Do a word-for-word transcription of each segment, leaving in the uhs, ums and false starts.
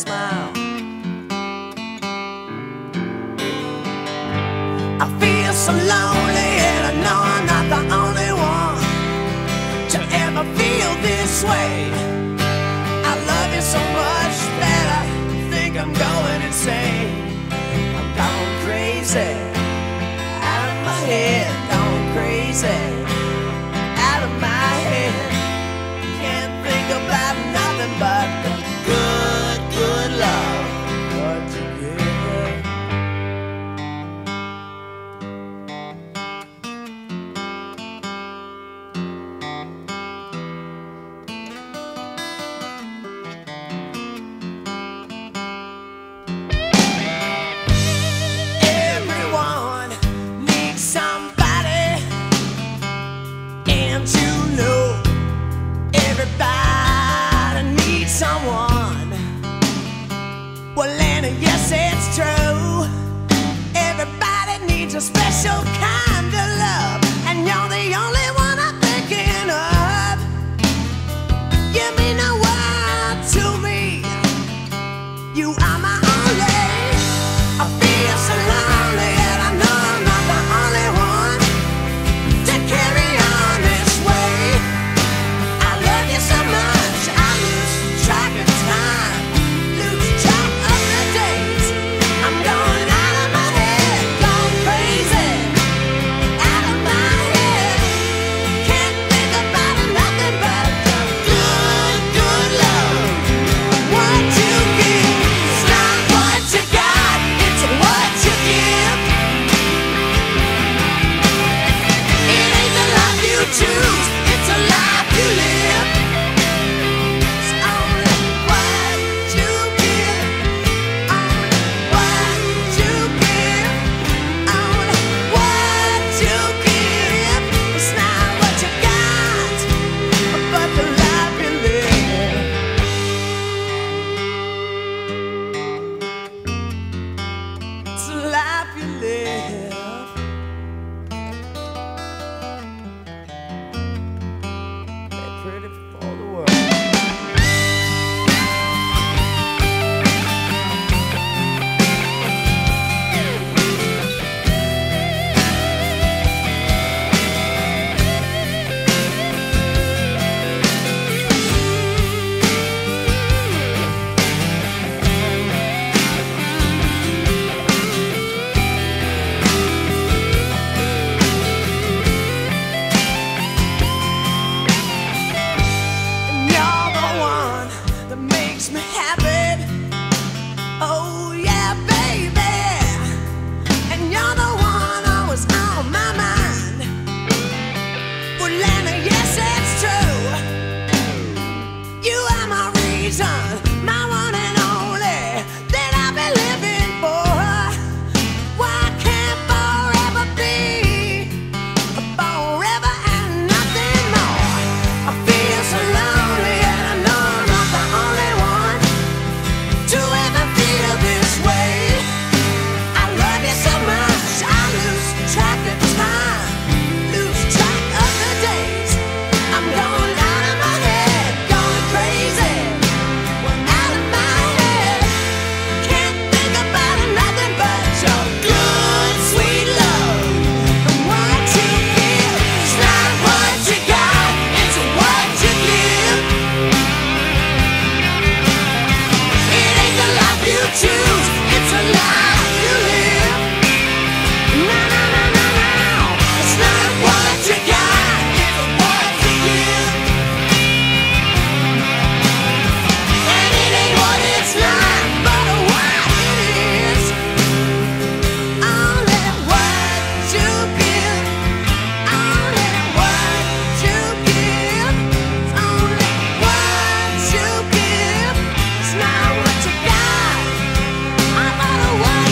smile. I feel so lonely and I know I'm not the only one to ever feel this way. I love you so much that I think I'm going insane. I'm gone crazy, out of my head, gone crazy, out of my head. Can't think about nothing but the good, good love what you give. Everyone needs somebody, and you know everybody needs someone. Well, and yes, it's true. Everybody needs a special kind of love, and you're the only one I'm thinking of. You mean the world to me. You are my only. I feel so lonely, and I know I'm not the only one to carry on this way. I love you so much, I lose track of time, lose track of the days. I'm going out of my head, going crazy, out of my head. Can't think about nothing but the good, good love. What you give, it's not what you got, it's what you give. It ain't the life you choose, it's a life you live. It's only what you give, only what you give, only what you give. It's not what you got, but the life you live. It's the life you live. They're pretty for the world. And you're the one that makes me happy. Oh yeah, baby. And you're the one always on my mind. Well, Lana, yes, it's true. You are my reason, my one and only, that I've been living for. Why can't forever be forever and nothing more? I feel so lonely, and I know I'm not the only one to ever feel this way. I love you so much, I lose track of time, lose track of the days. I'm going out of my head, going crazy, well, out of my head. Can't think about nothing but your good, sweet love. And what you give, it's not what you got, it's what you give. It ain't the life you choose, it's a life you live. No, no, no, no, no. It's not what you got, it's what you give. And it ain't what it's like, but what it is. Only what you give, only what you give, only what you give. It's not what you got, but what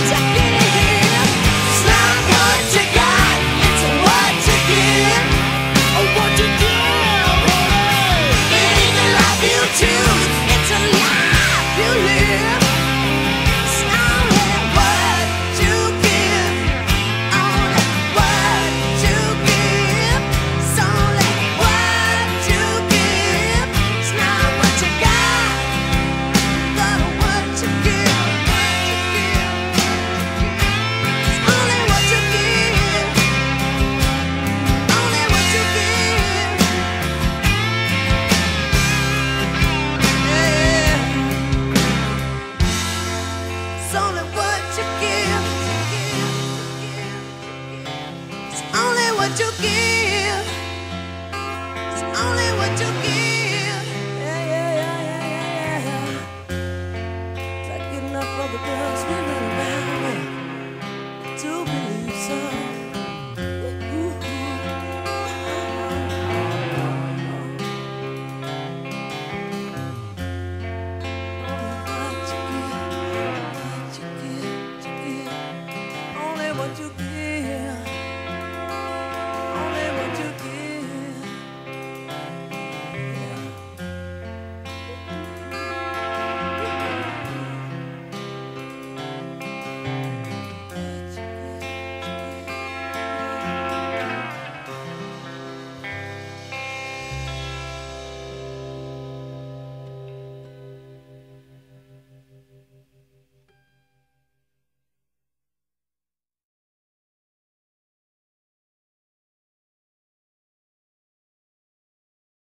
all the girls we run around with do believe so.